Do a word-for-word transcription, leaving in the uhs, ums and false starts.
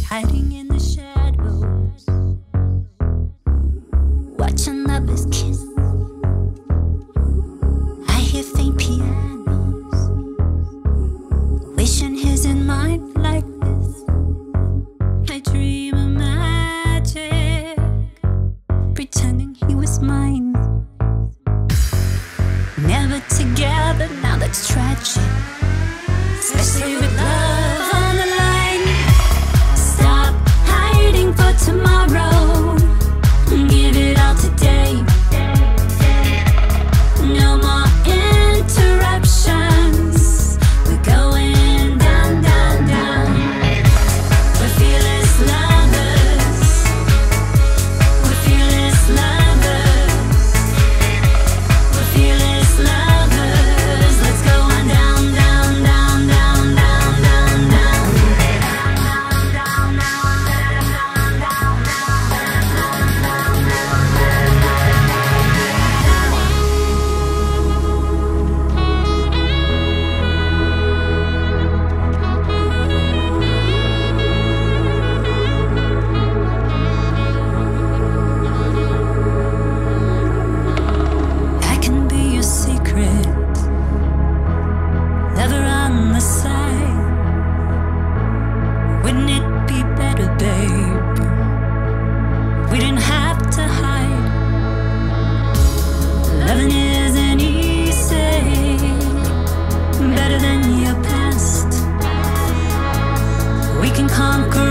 hiding in the shadows, watching lovers kiss. I hear faint pianos, wishing his in mine like this. I dream of magic, pretending he was mine. Never together, now that's tragic, especially with love on the line. Stop hiding for tomorrow, give it all today. No more interruptions, we're going down, down, down. We're fearless lovers, we're fearless lovers, we're fearless lovers. Let's go on down, down, down, down, down, down, down. I can be your secret lover on the side. Wouldn't it be better, babe? We didn't have to hide. Loving isn't easy, better than your past. We can conquer